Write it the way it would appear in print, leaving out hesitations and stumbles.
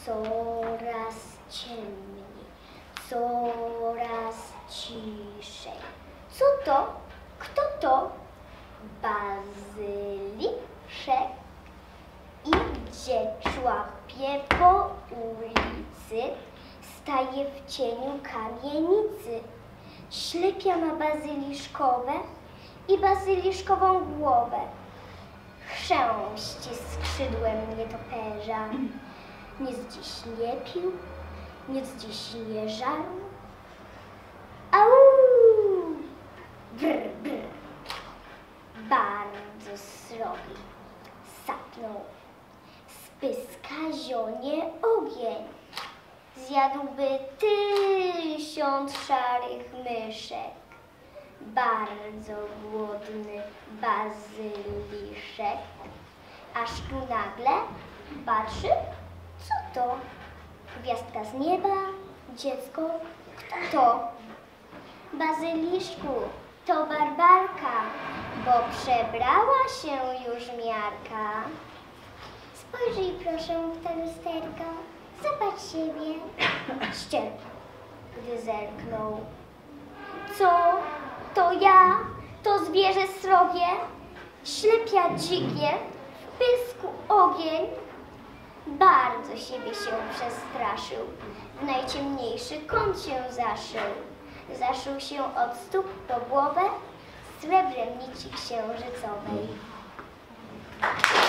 coraz ciemniej, coraz ciszej. Co to? Kto to? Bazyliszek. Idzie, szłapie po ulicy, staje w cieniu kamienicy. Ślepia ma bazyliszkowe i bazyliszkową głowę. Chrzęści skrzydłem nietoperza. Nic dziś nie pił, nic dziś nie żarł. Au! Brr, brr. Bardzo srogi. Sapnął. Spyska zionie ogień. Zjadłby 1000 szarych myszek. Bardzo głodny bazyliszek. Aż tu nagle patrzy, co to? Gwiazdka z nieba? Dziecko? Kto to? Bazyliszku, to Barbarka, bo przebrała się już miarka. Spojrzyj proszę w tę lusterko, zobacz siebie. Ścierp, gdy zerknął. Co? To ja? To zwierzę srogie? Ślepia dzikie? W pysku ogień? Bardzo siebie się przestraszył. W najciemniejszy kąt się zaszył. Zaszył się od stóp po głowę srebrem nici księżycowej.